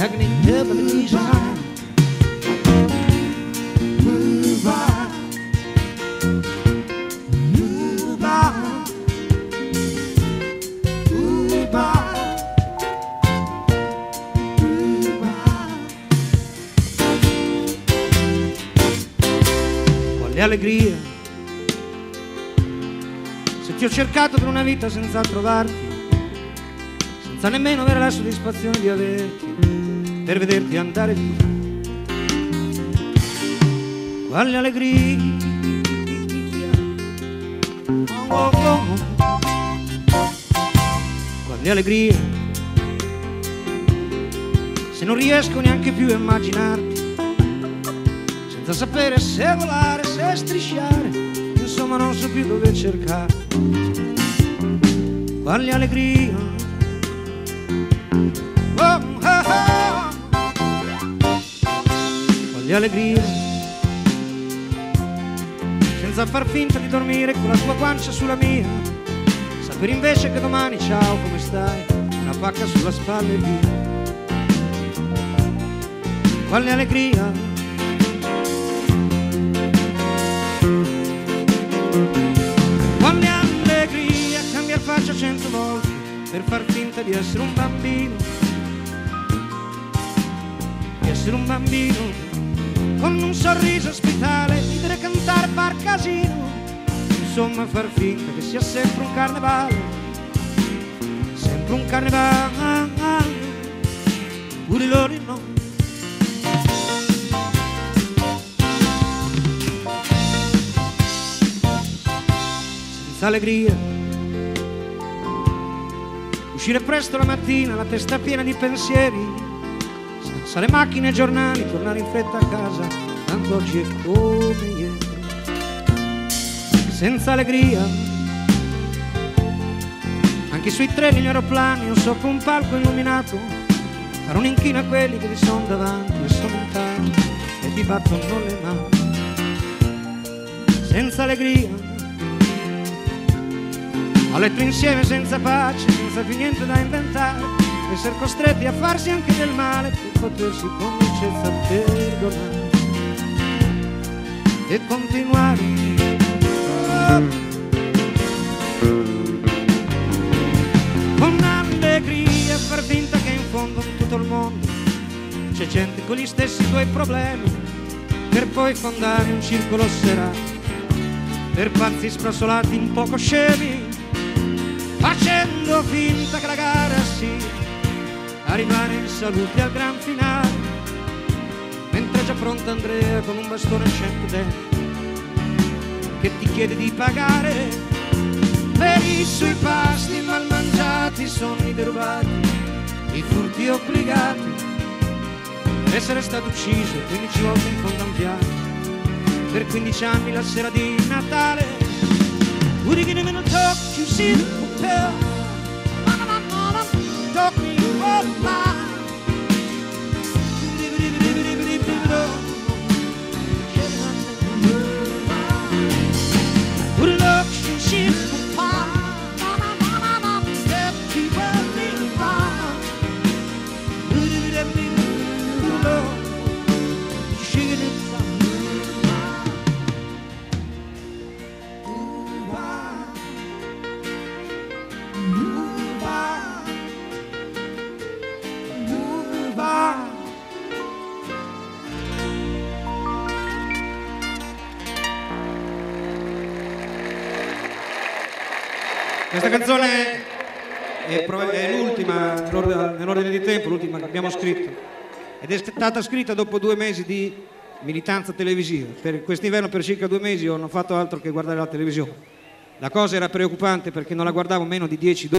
can tell by the knees of mine. Move on, move on, move on, move on. Quale allegria se ti ho cercato per una vita senza trovarti, senza nemmeno avere la soddisfazione di averti, per vederti andare via. Quale allegria, oh, oh, oh. Quale allegria se non riesco neanche più a immaginarti, senza sapere se volare, se strisciare, insomma non so più dove cercare. Quale allegria, oh, oh, oh. Quale allegria senza far finta di dormire con la tua guancia sulla mia, sapere invece che domani ciao come stai, una pacca sulla spalla e via. Quale allegria, quale allegria cambiar faccia 100 volte per far finta di essere un bambino, di essere un bambino con un sorriso ospitale, ridere, cantare, far casino, insomma far finta che sia sempre un carnevale, sempre un carnevale, pure loro no. Senza allegria, uscire presto la mattina, la testa piena di pensieri, senza le macchine e giornali, tornare in fretta a casa, tanto oggi è come ieri. Senza allegria, anche sui treni e gli aeroplani o sopra un palco illuminato, fare un inchino a quelli che ti sono davanti e sono lontani e ti battono le mani. Senza allegria, a letto insieme senza pace, senza più niente da inventare, essere costretti a farsi anche del male per potersi con dolcezza perdonare e continuare. Con allegria far finta che in fondo in tutto il mondo c'è gente con gli stessi tuoi problemi, per poi fondare un circolo serale per pazzi sprassolati un poco scemi, facendo finta che la gara sia arrivare in salute al gran finale, mentre è già pronta Andrea con un bastone e 100 denti che ti chiede di pagare per i suoi pasti mal mangiati, i sonni derubati, i furti obbligati, per essere stato ucciso 15 volte in fondo a un viaggio, per 15 anni la sera di Natale. Would you give him a talk to see the hotel? Talk me all night. Would you look to see the Questa canzone è l'ultima nell'ordine di tempo, l'ultima che abbiamo scritto, ed è stata scritta dopo 2 mesi di militanza televisiva. Per quest'inverno per circa 2 mesi non ho fatto altro che guardare la televisione. La cosa era preoccupante perché non la guardavo meno di 10-12